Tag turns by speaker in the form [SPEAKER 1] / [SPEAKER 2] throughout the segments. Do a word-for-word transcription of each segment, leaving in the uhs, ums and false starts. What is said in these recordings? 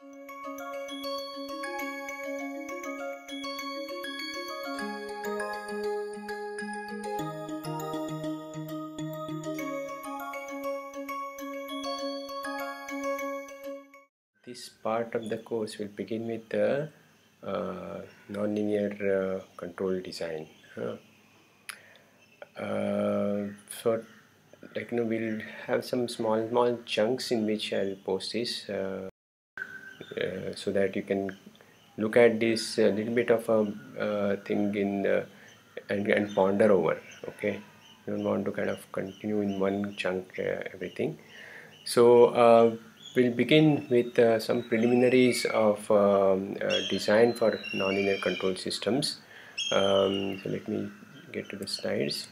[SPEAKER 1] This part of the course will begin with the uh, nonlinear uh, control design. Huh? Uh, so, like you know, we'll have some small, small chunks in which I'll post this, uh, uh, so that you can look at this a little bit of a uh, thing in the, and and ponder over. Okay, you don't want to kind of continue in one chunk uh, everything. So uh, we'll begin with uh, some preliminaries of um, uh, design for nonlinear control systems. Um, so let me get to the slides.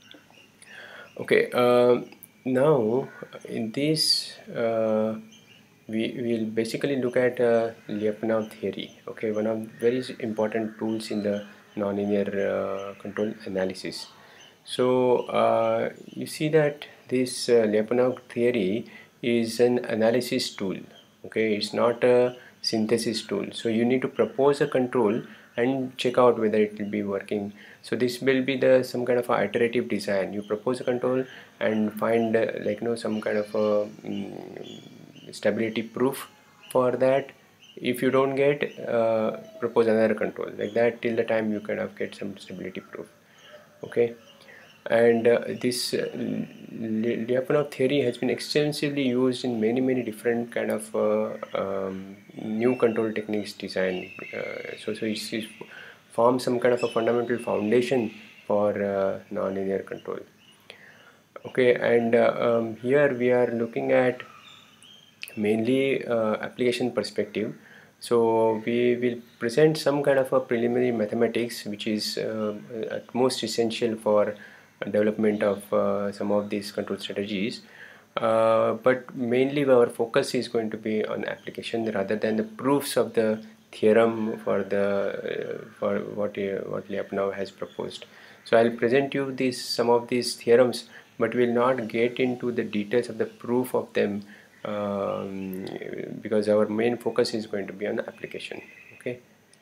[SPEAKER 1] Okay, um, now in this uh, we will basically look at uh, Lyapunov theory. Okay, one of very important tools in the nonlinear uh, control analysis. So uh, you see that this uh, Lyapunov theory is an analysis tool. Okay, it's not a synthesis tool. So you need to propose a control and check out whether it will be working. So this will be the some kind of a iterative design. You propose a control and find uh, like you know some kind of a um, stability proof for that. If you don't get, uh, propose another control like that till the time you kind of get some stability proof. Okay, and uh, this uh, Lyapunov theory has been extensively used in many many different kind of uh, um, new control techniques design. Uh, so so it's, it's forms some kind of a fundamental foundation for uh, nonlinear control. Okay, and uh, um, here we are looking at mainly uh, application perspective. So we will present some kind of a preliminary mathematics which is uh, at most essential for development of uh, some of these control strategies, uh, but mainly our focus is going to be on application rather than the proofs of the theorem for the uh, for what uh, what Lyapunov has proposed. So I'll present you these some of these theorems, but will not get into the details of the proof of them, um, because our main focus is going to be on application. Okay.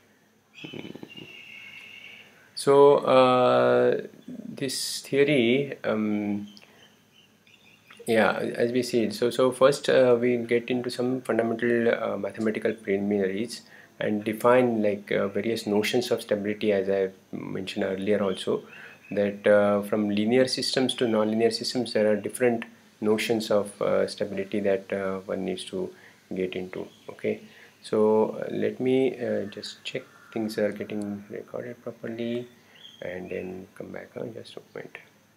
[SPEAKER 1] So uh, this theory, um, yeah, as we see, so so first uh, we get into some fundamental uh, mathematical preliminaries and define like uh, various notions of stability, as I mentioned earlier also, that uh, from linear systems to nonlinear systems there are different notions of uh, stability that uh, one needs to get into. Okay, so uh, let me uh, just check things are getting recorded properly and then come back on just a moment.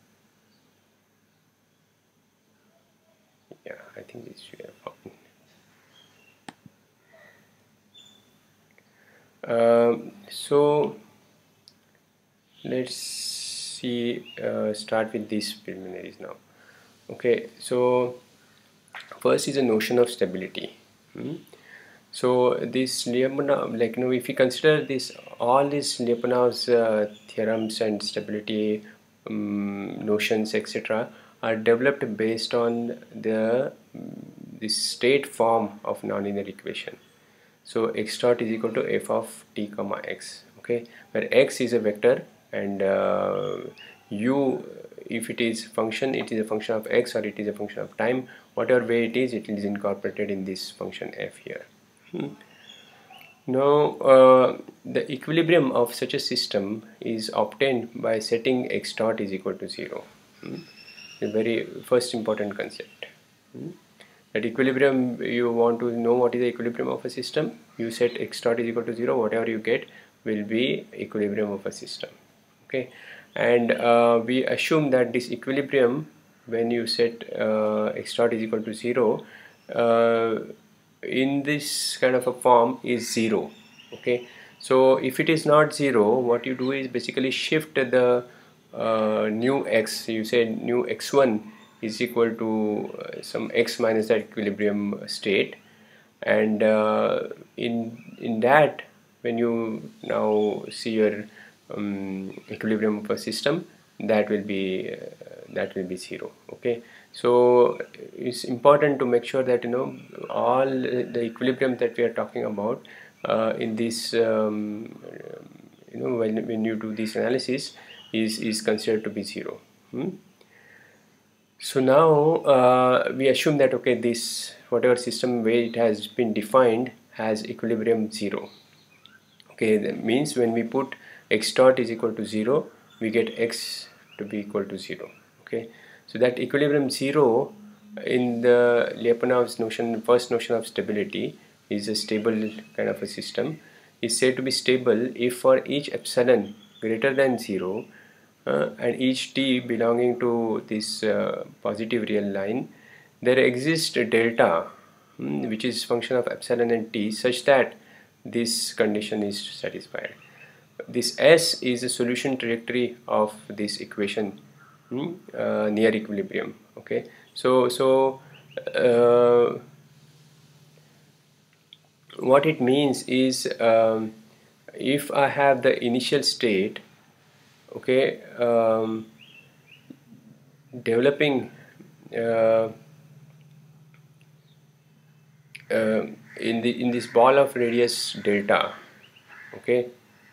[SPEAKER 1] Yeah, I think this should have fine. Um, so let's see, uh, start with these preliminaries now. Okay, so first is a notion of stability. Hmm? So this Lyapunov, like you know, if you consider this, all these Lyapunov's uh, theorems and stability um, notions, et cetera, are developed based on the this state form of nonlinear equation. So x dot is equal to f of t comma x. Okay, where x is a vector and uh, u, if it is function, it is a function of x or it is a function of time. Whatever way it is, it is incorporated in this function f here. Hmm. Now, uh, the equilibrium of such a system is obtained by setting x dot is equal to zero. Hmm. The very first important concept. Hmm. At equilibrium, you want to know what is the equilibrium of a system. You set x dot is equal to zero. Whatever you get will be equilibrium of a system. Okay, and uh, we assume that this equilibrium, when you set uh, x dot is equal to zero, uh, in this kind of a form is zero. Okay, so if it is not zero, what you do is basically shift the uh, new x. You say new x one is equal to uh, some x minus that equilibrium state, and uh, in in that, when you now see your um, equilibrium of a system, that will be uh, that will be zero. Okay, So it's important to make sure that you know all the equilibrium that we are talking about uh, in this um, you know when, when you do this analysis is is considered to be zero. hmm? So now uh, we assume that okay, this whatever system way it has been defined has equilibrium zero. Okay, that means when we put x dot is equal to zero, we get x to be equal to zero. Okay, so that equilibrium zero in the Lyapunov's notion, first notion of stability, is a stable kind of a system, is said to be stable if for each epsilon greater than zero uh, and each t belonging to this uh, positive real line, there exists a delta mm, which is function of epsilon and t such that this condition is satisfied. This S is a solution trajectory of this equation mm, uh, near equilibrium. Okay, so so uh, what it means is um, if I have the initial state, okay, um, developing uh, uh, in the in this ball of radius delta. Okay,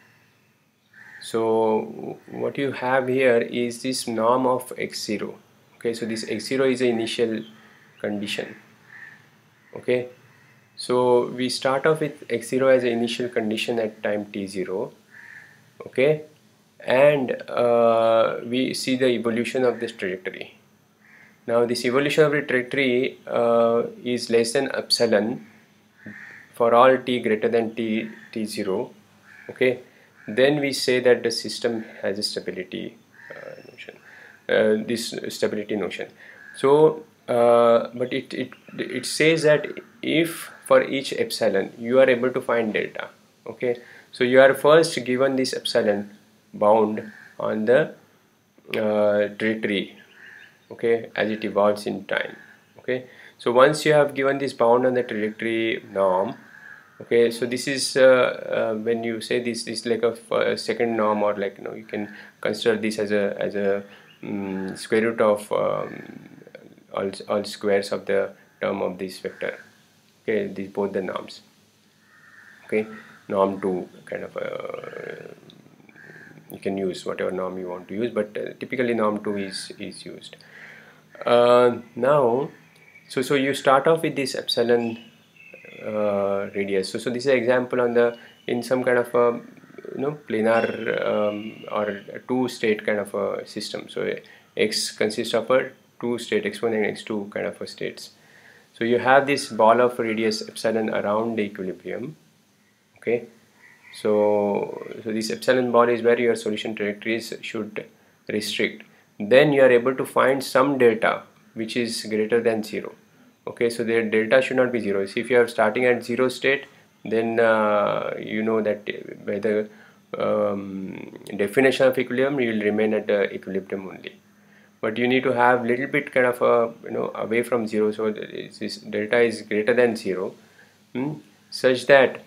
[SPEAKER 1] so what you have here is this norm of x zero. Okay, so this x zero is the initial condition. Okay, so we start off with x zero as an initial condition at time t zero. Okay, and uh, we see the evolution of this trajectory. Now this evolution of the trajectory uh, is less than epsilon for all t greater than t t zero. Okay, then we say that the system has a stability uh, notion, uh, this stability notion. So uh, but it, it it says that if for each epsilon you are able to find delta. Okay, so you are first given this epsilon bound on the uh, trajectory, okay, as it evolves in time. Okay, so once you have given this bound on the trajectory norm, okay, so this is uh, uh, when you say this is like a, a second norm, or like you know you can consider this as a as a um, square root of um, all, all squares of the term of this vector. Okay, these both the norms. Okay, norm two kind of uh, you can use whatever norm you want to use, but uh, typically norm two is is used. Uh, now, so so you start off with this epsilon uh, radius. So so this is an example on the in some kind of a you know planar um, or a two state kind of a system. So x consists of a two state, x one and x two kind of a states. So you have this ball of radius epsilon around the equilibrium. Okay, so so this epsilon ball is where your solution trajectories should restrict. Then you are able to find some delta which is greater than zero. Okay, so the delta should not be zero. So if you are starting at zero state, then uh, you know that by the um, definition of equilibrium you will remain at the equilibrium only. But you need to have little bit kind of a you know away from zero, so this delta is greater than zero, hmm, such that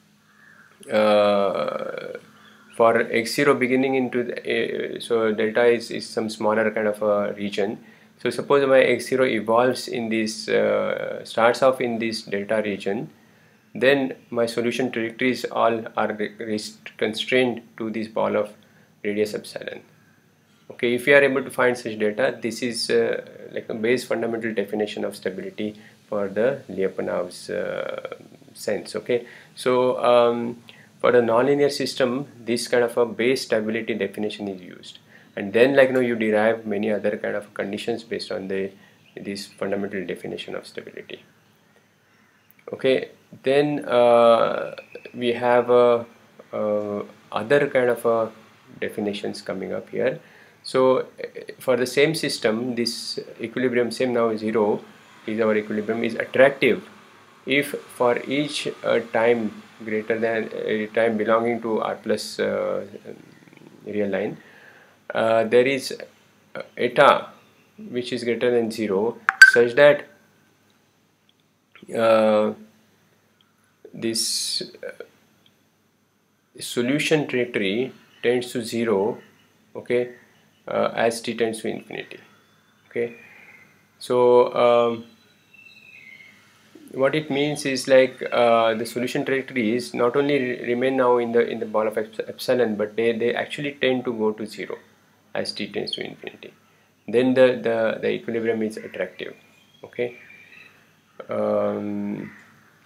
[SPEAKER 1] uh, for x zero beginning into the, uh, so delta is, is some smaller kind of a region. So suppose my x zero evolves in this uh, starts off in this delta region, then my solution trajectories all are constrained to this ball of radius epsilon. Okay, if you are able to find such data, this is uh, like a base fundamental definition of stability for the Lyapunov's uh, sense. Okay, so um, for the nonlinear system, this kind of a base stability definition is used, and then like you know you derive many other kind of conditions based on the this fundamental definition of stability. Okay, then uh, we have uh, uh, other kind of uh, definitions coming up here. So for the same system, this equilibrium same now zero is our equilibrium is attractive if for each uh, time greater than a uh, time belonging to r plus uh, real line, uh, there is uh, eta which is greater than zero, such that uh, this uh, solution trajectory tends to zero. Okay, uh, as t tends to infinity. Okay, So um, what it means is like uh, the solution trajectories not only re remain now in the in the ball of epsilon, but they, they actually tend to go to zero as t tends to infinity. Then the, the, the equilibrium is attractive. Okay. Um,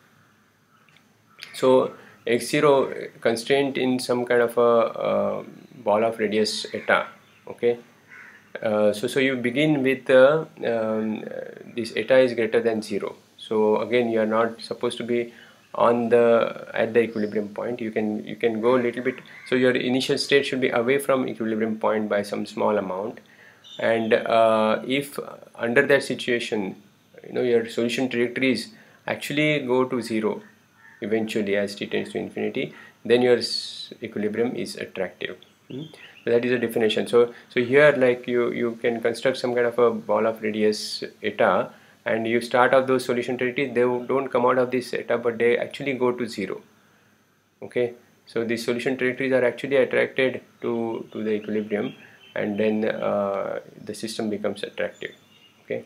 [SPEAKER 1] so x zero constraint in some kind of a uh, ball of radius eta. Okay. Uh, so so you begin with uh, um, this eta is greater than zero. So again, you are not supposed to be on the at the equilibrium point. You can you can go a little bit. So your initial state should be away from equilibrium point by some small amount. And uh, if under that situation, you know, your solution trajectories actually go to zero eventually as t tends to infinity, then your equilibrium is attractive. Hmm? So that is a definition. So so here, like, you you can construct some kind of a ball of radius eta, and you start off those solution trajectories. They don't come out of this eta, but they actually go to zero. Okay, so these solution trajectories are actually attracted to to the equilibrium, and then uh, the system becomes attractive. Okay.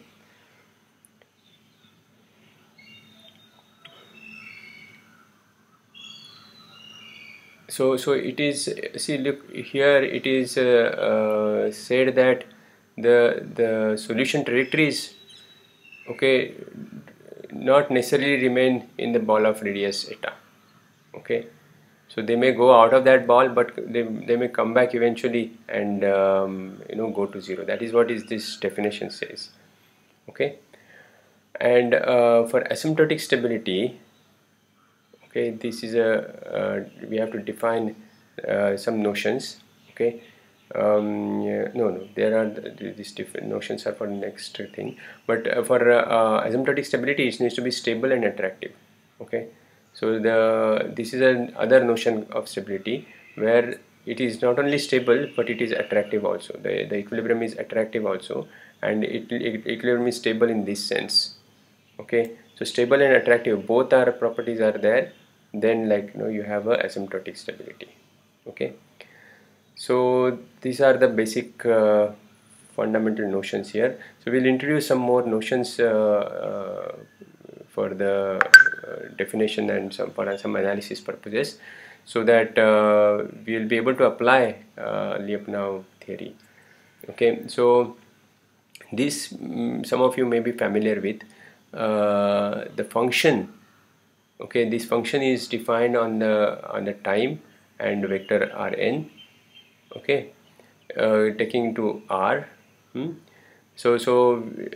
[SPEAKER 1] So so it is, see, look here, it is uh, uh, said that the the solution trajectories, okay, not necessarily remain in the ball of radius eta. Okay, so they may go out of that ball, but they, they may come back eventually and um, you know, go to zero. That is what is this definition says. Okay, and uh, for asymptotic stability, okay, this is a uh, we have to define uh, some notions. Okay, um, yeah, no no there are these different notions are for next thing, but uh, for uh, asymptotic stability, it needs to be stable and attractive. Okay, so the this is an other notion of stability where it is not only stable but it is attractive also. The, the equilibrium is attractive also, and it, it equilibrium is stable in this sense. Okay, so stable and attractive, both our properties are there, then, like, you know, you have a asymptotic stability. Okay, so these are the basic uh, fundamental notions here. So we'll introduce some more notions uh, uh, for the uh, definition and some for some analysis purposes, so that uh, we will be able to apply uh, Lyapunov theory. Okay, so this, mm, some of you may be familiar with uh, the function. Okay, this function is defined on the on the time and vector Rn. Okay, uh, taking to R. Hmm? So so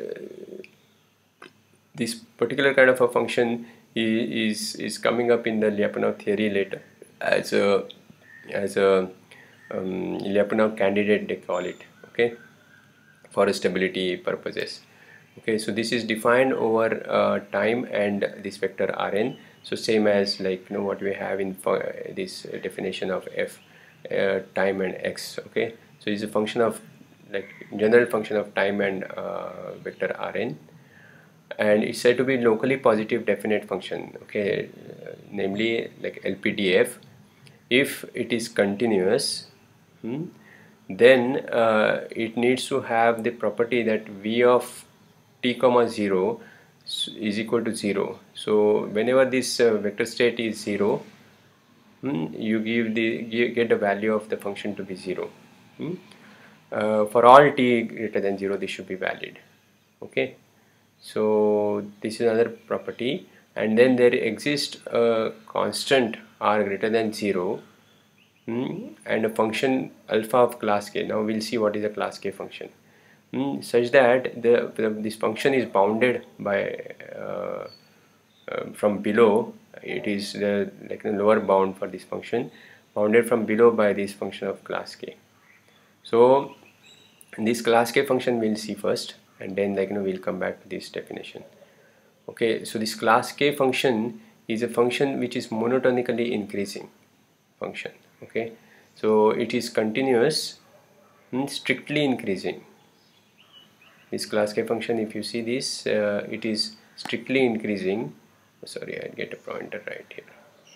[SPEAKER 1] uh, this particular kind of a function is is coming up in the Lyapunov theory later as a as a um, Lyapunov candidate, they call it. Okay, for stability purposes. Okay, so this is defined over uh, time and this vector Rn. So same as, like, you know, what we have in this definition of f, uh, time and x. Okay, so it's a function of, like, general function of time and uh, vector Rn, and it's said to be locally positive definite function. Okay, uh, namely like L P D F. If it is continuous, hmm, then uh, it needs to have the property that v of t comma zero is equal to zero. So whenever this uh, vector state is zero, hmm, you give the get the value of the function to be zero. Hmm? Uh, for all t greater than zero, this should be valid. Okay, so this is another property, and then there exists a constant r greater than zero, hmm, and a function alpha of class k. Now we'll see what is a class k function. Hmm, such that the, the this function is bounded by uh, uh, from below. It is the, like, the lower bound for this function, bounded from below by this function of class k. So this class k function we'll see first, and then, like, you know, we'll come back to this definition. Okay, so this class k function is a function which is monotonically increasing function. Okay, so it is continuous, hmm, strictly increasing. This class k function, if you see this, uh, it is strictly increasing. Oh, sorry, I'll get a pointer right here.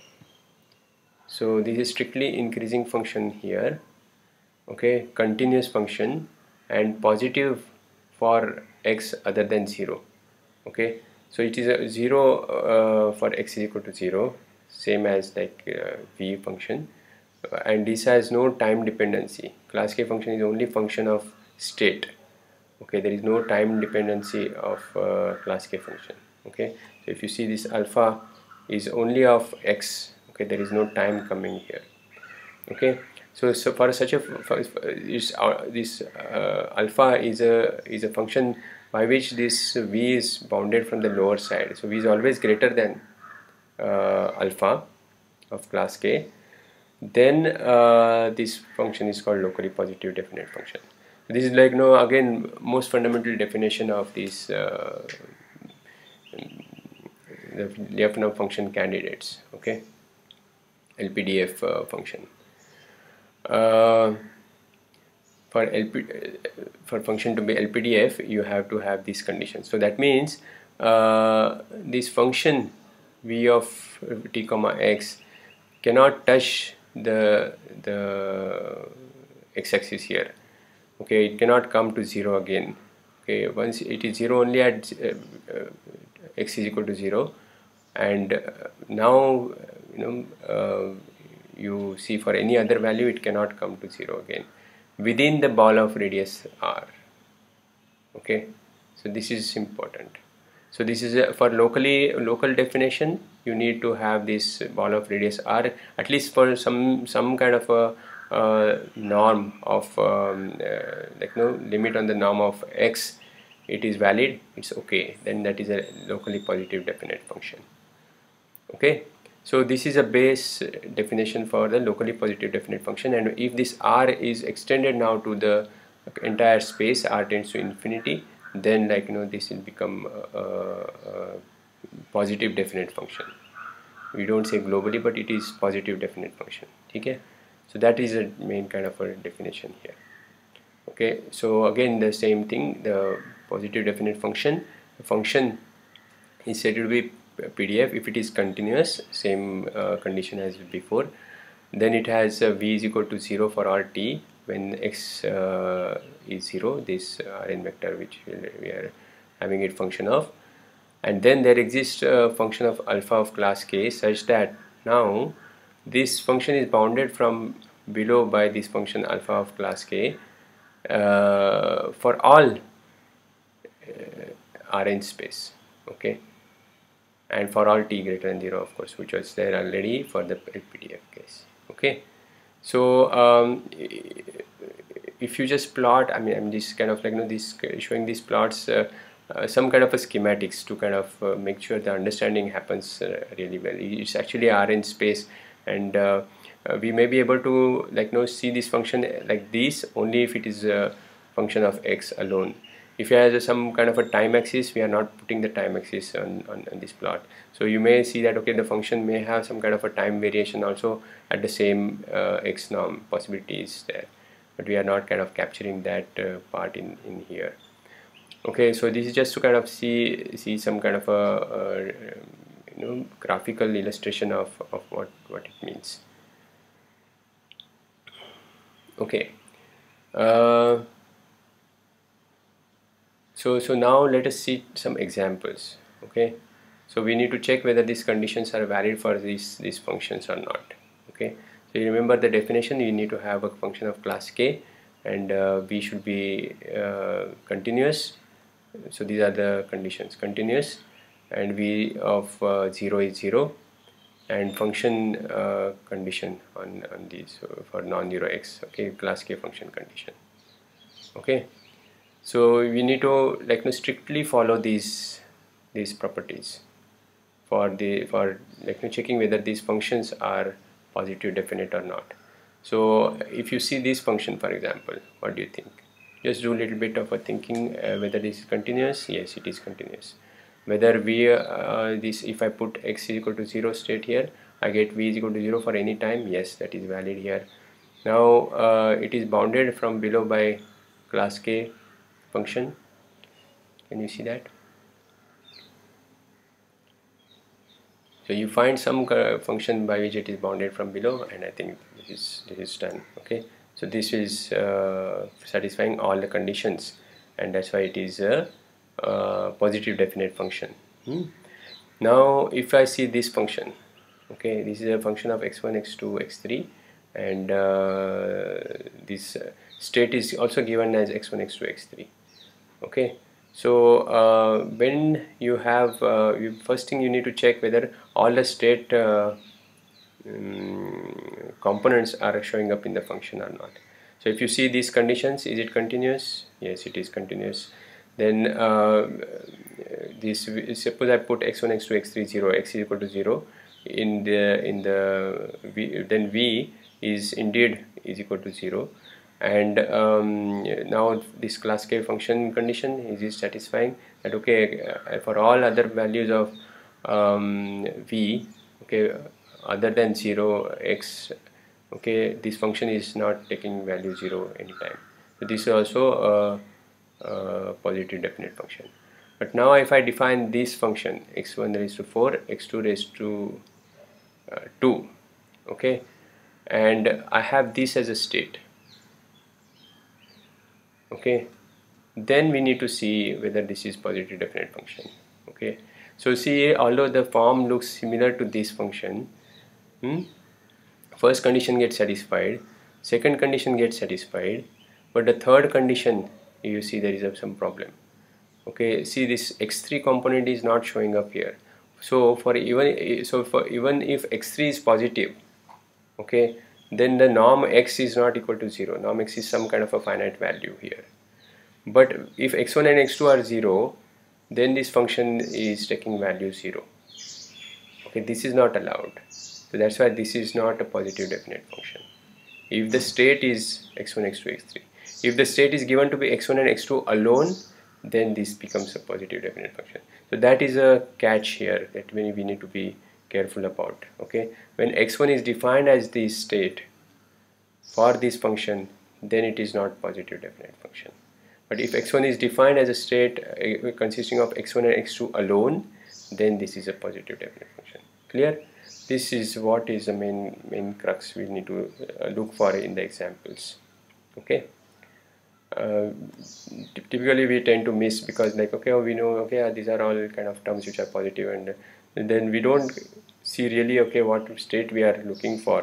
[SPEAKER 1] So this is strictly increasing function here. Okay, continuous function and positive for x other than zero. Okay, so it is a zero uh, for x is equal to zero, same as like uh, v function, uh, and this has no time dependency. Class K function is only function of state. Okay, there is no time dependency of uh, class K function. Okay, so if you see this alpha is only of x, okay, there is no time coming here. Okay, so so for such a for, for this, uh, this uh, alpha is a is a function by which this v is bounded from the lower side. So v is always greater than uh, alpha of class K. Then uh, this function is called locally positive definite function. This is like, no, again, most fundamental definition of these uh, the Lyapunov function candidates. Okay, L P D F uh, function. Uh, for L P for function to be L P D F, you have to have these conditions. So that means uh, this function v of t comma x cannot touch the the x-axis here. Okay, it cannot come to zero again. Okay, once it is zero only at uh, uh, x is equal to zero, and uh, now you know uh, you see for any other value it cannot come to zero again within the ball of radius r. Okay, so this is important. So this is a, for locally local definition, you need to have this ball of radius r at least for some some kind of a uh, norm of um, uh, like no limit on the norm of x. It is valid, it's okay, then that is a locally positive definite function. Okay, so this is a base definition for the locally positive definite function, and if this r is extended now to the entire space, r tends to infinity, then like you know this will become a, a, a positive definite function. We don't say globally, but it is positive definite function. Okay, so that is a main kind of a definition here. Okay, so again the same thing, the positive definite function, the function is said to be P D F if it is continuous, same uh, condition as before. Then it has uh, v is equal to zero for all t when x uh, is zero, this uh, Rn vector which we are having it function of. And then there exists a function of alpha of class K such that now this function is bounded from below by this function alpha of class K uh, for all uh, Rn space. Okay, and for all t greater than zero, of course, which was there already for the L P D F case. Okay, so um, if you just plot, I mean, I'm just kind of like you know this showing these plots, uh, uh, some kind of a schematics to kind of uh, make sure the understanding happens uh, really well. It's actually Rn space, and uh, uh, we may be able to like you know see this function like this only if it is a function of x alone. If it has some kind of a time axis, we are not putting the time axis on, on, on this plot. So you may see that okay, the function may have some kind of a time variation also at the same uh, x norm possibilities there, but we are not kind of capturing that uh, part in, in here. Okay, so this is just to kind of see see some kind of a, a you know graphical illustration of, of what, what it means. Okay. Uh, So, so now let us see some examples. Okay, so we need to check whether these conditions are valid for these these functions or not. Okay, so you remember the definition, you need to have a function of class K, and uh, v should be uh, continuous. So these are the conditions: continuous, and v of uh, zero is zero, and function uh, condition on on these uh, for non-zero x. Okay, class K function condition. Okay. So we need to like no strictly follow these these properties for the for like no checking whether these functions are positive definite or not. So if you see this function, for example, what do you think? Just do a little bit of a thinking uh, whether this is continuous. Yes, it is continuous. Whether v uh, this if I put x is equal to zero state here, I get v is equal to zero for any time. Yes, that is valid here. Now uh, it is bounded from below by class K function. Can you see that? So you find some uh, function by which it is bounded from below, and I think this is this is done. Okay, so this is uh, satisfying all the conditions, and that's why it is a, a positive definite function. Hmm? Now if I see this function, okay, this is a function of x one, x two, x three, and uh, this uh, state is also given as x one, x two, x three. Okay, so uh, when you have uh, you, first thing you need to check whether all the state uh, um, components are showing up in the function or not. So if you see these conditions, is it continuous? Yes, it is continuous. Then uh, this, suppose I put x one, x two, x three, zero, x is equal to zero in the in the v, then v is indeed is equal to zero. And um, now this class K function condition is, is satisfying that okay, uh, for all other values of um, v, okay, other than zero, x, okay, this function is not taking value zero anytime. So this is also a, a positive definite function. But now if I define this function x one raised to four, x two raised to uh, two, okay, and I have this as a state, okay, then we need to see whether this is positive definite function. Okay, so see, although the form looks similar to this function, hmm, first condition gets satisfied, second condition gets satisfied, but the third condition, you see there is some problem. Okay, see this x three component is not showing up here. So for even so for even if x three is positive, okay, then the norm x is not equal to zero. Norm x is some kind of a finite value here. But if x one and x two are zero, then this function is taking value zero. Okay, this is not allowed. So that's why this is not a positive definite function. If the state is x one, x two, x three, if the state is given to be x one and x two alone, then this becomes a positive definite function. So that is a catch here that we need to be careful about. Okay, when x one is defined as the state for this function, then it is not positive definite function. But if x one is defined as a state uh, consisting of x one and x two alone, then this is a positive definite function. Clear? This is what is the main main crux we need to uh, look for in the examples. Okay. Uh, typically we tend to miss because like okay, oh, we know okay, uh, these are all kind of terms which are positive, and, and then we don't see really okay what state we are looking for.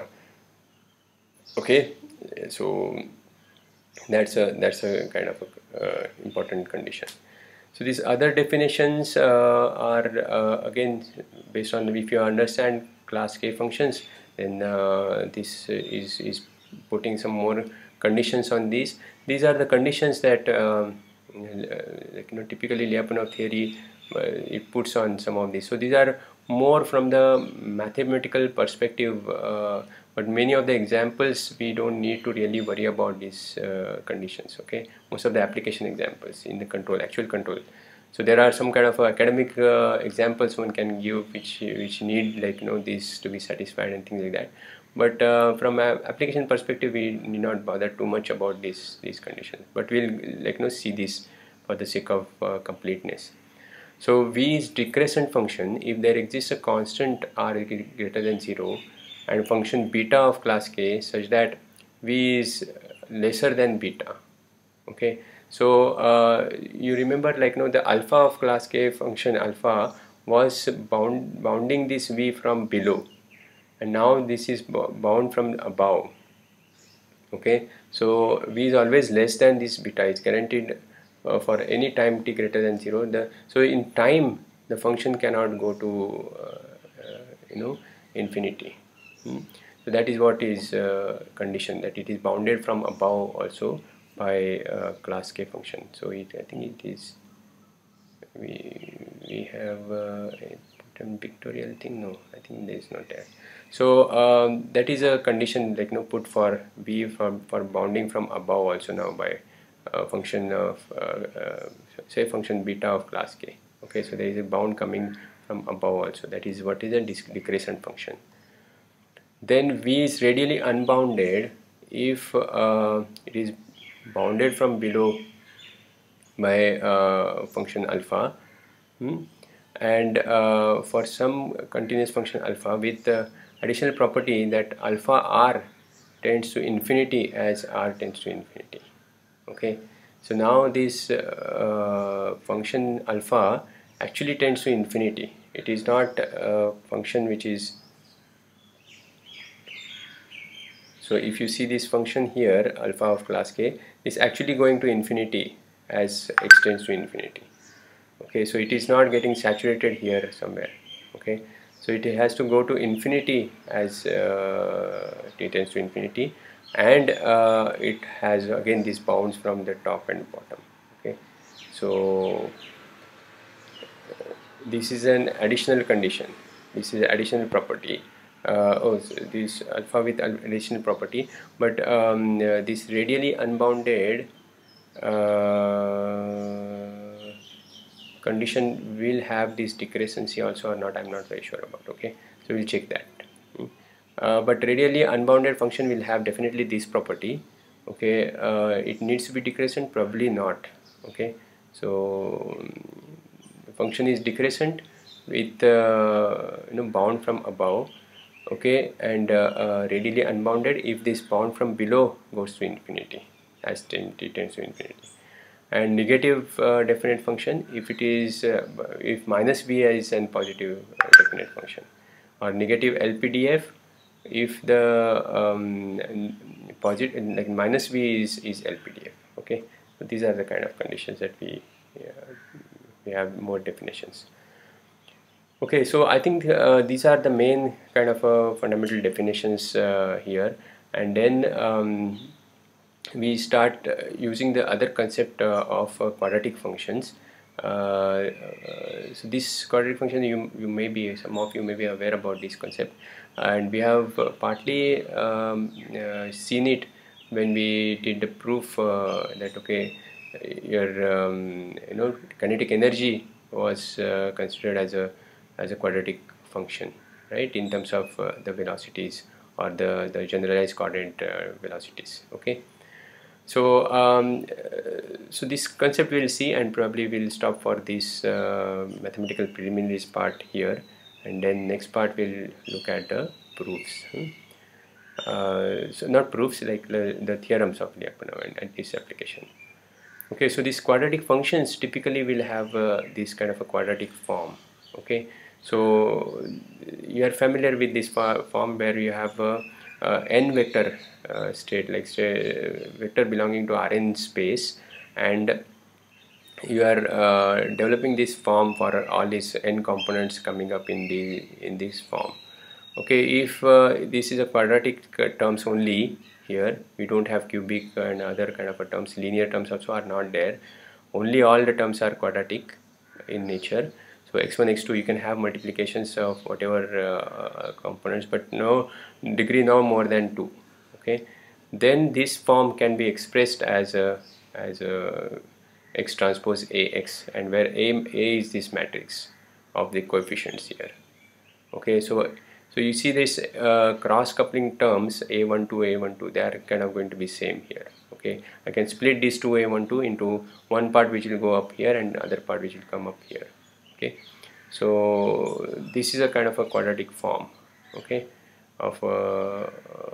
[SPEAKER 1] Okay, so that's a that's a kind of a, uh, important condition. So these other definitions uh, are uh, again based on, if you understand class K functions, then uh, this is is putting some more conditions on these. These are the conditions that uh, like, you know, typically Lyapunov theory uh, it puts on some of these. So these are more from the mathematical perspective, uh, but many of the examples we don't need to really worry about these uh, conditions. Okay, most of the application examples in the control, actual control. So there are some kind of uh, academic uh, examples one can give which which need like you know these to be satisfied and things like that. But uh, from an application perspective, we need not bother too much about these these conditions. But we'll like you know see this for the sake of uh, completeness. So V is decrescent function if there exists a constant r greater than zero and function beta of class K such that V is lesser than beta. Okay, so uh, you remember like you know the alpha of class K function alpha was bound bounding this V from below, and now this is bound from above. Okay, so V is always less than this beta. It's guaranteed uh, for any time t greater than zero. The so in time the function cannot go to uh, uh, you know infinity. Hmm. So that is what is uh, condition, that it is bounded from above also by uh, class K function. So it, I think it is we we have uh, a pictorial thing. No, I think there is not there. So um, that is a condition like you know put for V for, for bounding from above also now by uh, function of uh, uh, say function beta of class K. Okay, so there is a bound coming from above also. That is what is a decrescent function. Then V is radially unbounded if uh, it is bounded from below by uh, function alpha, hmm? and uh, for some continuous function alpha with the additional property that alpha r tends to infinity as r tends to infinity. Okay, So now this uh, function alpha actually tends to infinity. It is not a function which is, so if you see this function here, alpha of class K, is actually going to infinity as x tends to infinity. Okay, so it is not getting saturated here somewhere. Okay, so it has to go to infinity as uh, t tends to infinity, and uh, it has again these bounds from the top and bottom. Okay, so this is an additional condition, this is an additional property. Uh, oh, so this alpha with additional property, but um, uh, this radially unbounded uh, condition will have this decrescency also or not, I'm not very sure about. Okay, so we'll check that. Uh, but radially unbounded function will have definitely this property. Okay, uh, it needs to be decrescent, probably not. Okay, so the function is decrescent with uh, you know bound from above. Okay, and uh, uh, radially unbounded if this bound from below goes to infinity as t tends to infinity, and negative uh, definite function if it is uh, if minus b is an positive uh, definite function, or negative L P D F if the um, positive like minus b is, is L P D F. Okay, so these are the kind of conditions that we uh, we have more definitions. Okay, so I think uh, these are the main kind of uh, fundamental definitions uh, here, and then um, we start uh, using the other concept uh, of uh, quadratic functions. Uh, uh, so this quadratic function, you you may be some of you may be aware about this concept, and we have uh, partly um, uh, seen it when we did the proof uh, that okay, your um, you know kinetic energy was uh, considered as a as a quadratic function, right, in terms of uh, the velocities or the the generalized coordinate uh, velocities. Okay, so um, so this concept we'll see, and probably we'll stop for this uh, mathematical preliminaries part here, and then next part we'll look at the proofs. Hmm? Uh, so not proofs, like the, the theorems of Lyapunov and, and this application. Okay, so these quadratic functions typically will have uh, this kind of a quadratic form. Okay, so you are familiar with this form where you have a, a n vector uh, state, like say vector belonging to Rn space, and you are uh, developing this form for all these n components coming up in the in this form. Okay, if uh, this is a quadratic uh, terms only, here we don't have cubic and other kind of a terms, linear terms also are not there, only all the terms are quadratic in nature. So x one, x two, you can have multiplications of whatever uh, components, but no degree no more than two. Okay, then this form can be expressed as a as a x transpose Ax, and where A, A is this matrix of the coefficients here. Okay, so so you see this uh, cross coupling terms A one two, A one two, they are kind of going to be same here. Okay, I can split these two A one two into one part which will go up here and other part which will come up here. Okay, so this is a kind of a quadratic form. Okay, of uh,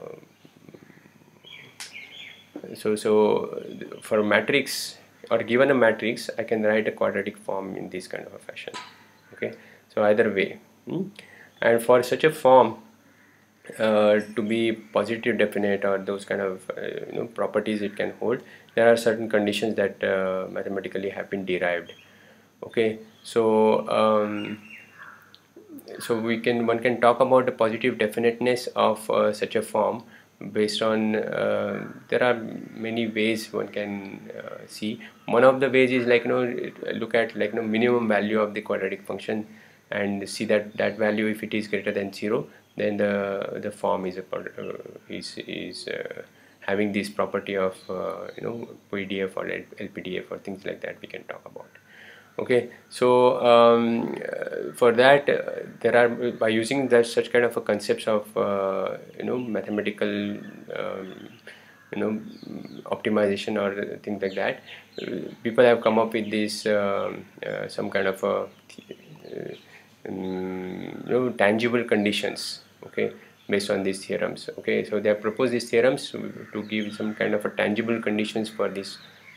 [SPEAKER 1] so so for a matrix, or given a matrix, I can write a quadratic form in this kind of a fashion. Okay, so either way. Hmm? And for such a form uh, to be positive definite, or those kind of uh, you know properties it can hold, there are certain conditions that uh, mathematically have been derived. Okay, so um, so we can one can talk about the positive definiteness of uh, such a form based on uh, there are many ways one can uh, see. One of the ways is like you know look at like you know minimum value of the quadratic function and see that that value, if it is greater than zero, then the the form is a uh, is is uh, having this property of uh, you know P D F or L P D F or things like that we can talk about. Okay, so um, uh, for that uh, there are, by using that such kind of a concepts of uh, you know mathematical um, you know optimization or things like that, uh, people have come up with this uh, uh, some kind of a uh, um, you know tangible conditions. Okay, based on these theorems. Okay, so they have proposed these theorems to, to give some kind of a tangible conditions for this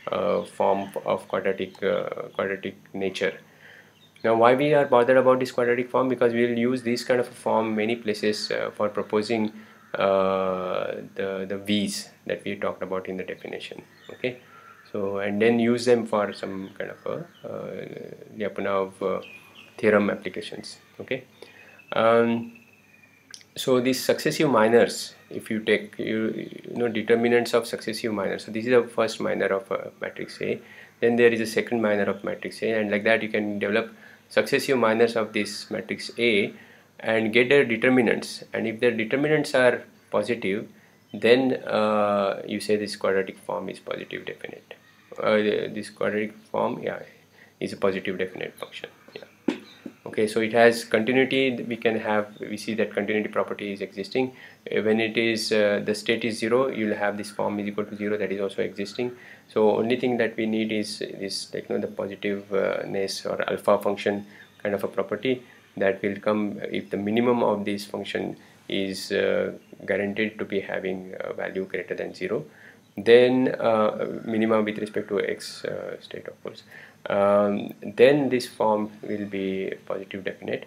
[SPEAKER 1] uh, form of quadratic uh, quadratic nature. Now, why we are bothered about this quadratic form? Because we will use this kind of a form many places uh, for proposing uh, the the v's that we talked about in the definition. Okay, so and then use them for some kind of a uh, Lyapunov uh, theorem applications. Okay, um, so these successive minors, if you take you, you know determinants of successive minors, so this is the first minor of uh, matrix A, then there is a second minor of matrix A, and like that you can develop successive minors of this matrix A and get their determinants, and if their determinants are positive, then uh, you say this quadratic form is positive definite. Uh, this quadratic form, yeah, is a positive definite function. Yeah. Okay, so it has continuity. We can have, we see that continuity property is existing. Uh, when it is uh, the state is zero, you'll have this form is equal to zero, that is also existing. So only thing that we need is this, like, you know, the positiveness or alpha function kind of a property that will come if the minimum of this function is uh, guaranteed to be having a value greater than zero. Then uh, minimum with respect to x uh, state, of course. Um, then this form will be positive definite.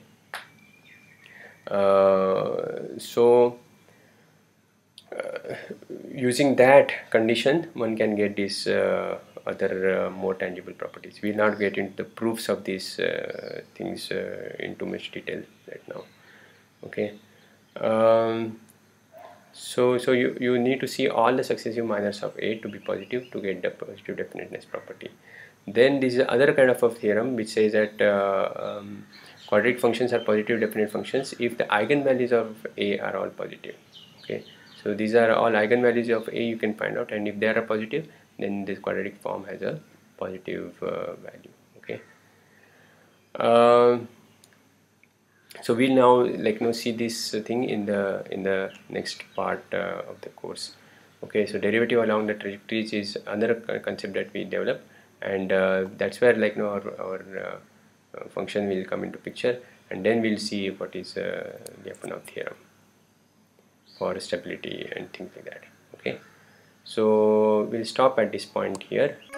[SPEAKER 1] Uh, so uh, using that condition, one can get these uh, other uh, more tangible properties. We will not get into the proofs of these uh, things uh, into much detail right now. Okay. Um, So, so you, you need to see all the successive minors of A to be positive to get the positive definiteness property. Then this is other kind of a theorem which says that uh, um, quadratic functions are positive definite functions if the eigenvalues of A are all positive. Okay, so these are all eigenvalues of A you can find out, and if they are positive, then this quadratic form has a positive uh, value. Okay. Uh, so we'll now, like, you know, see this thing in the in the next part uh, of the course. Okay, so derivative along the trajectories is another concept that we develop, and uh, that's where, like, you know, our, our uh, function will come into picture, and then we'll see what is uh, Lyapunov theorem for stability and things like that. Okay, so we'll stop at this point here.